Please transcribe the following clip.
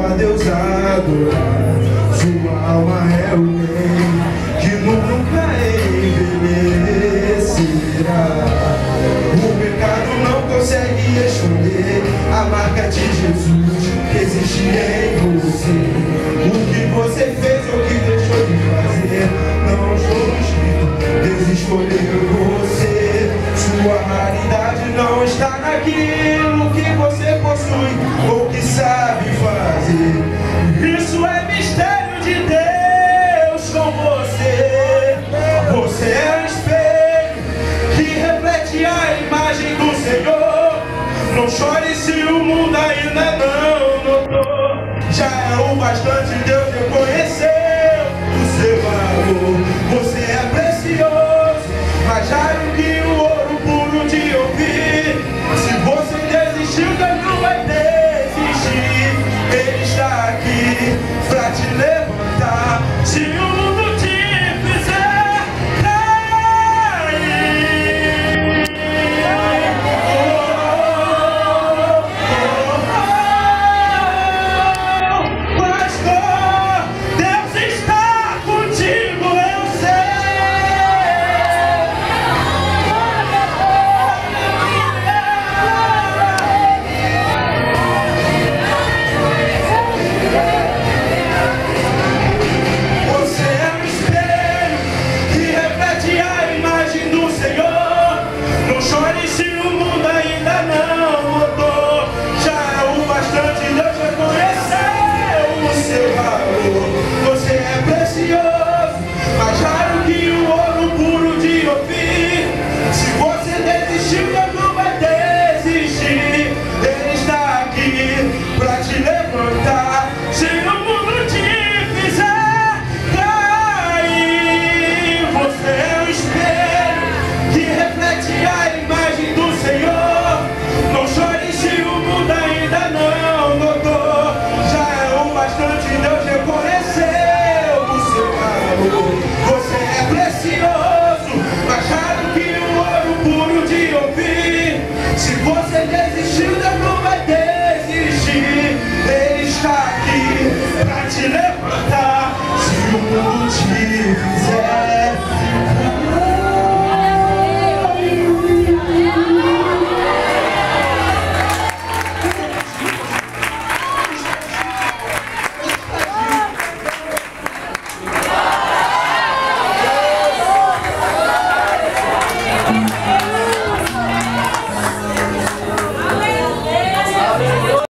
a Deus adorar. Sua alma é o bem que nunca envelhecerá. O pecado não consegue esconder a marca de Jesus que existe em você. O que você fez ou o que deixou de fazer não estou escrito, Deus escolheu você. Sua raridade não está naquilo que você possui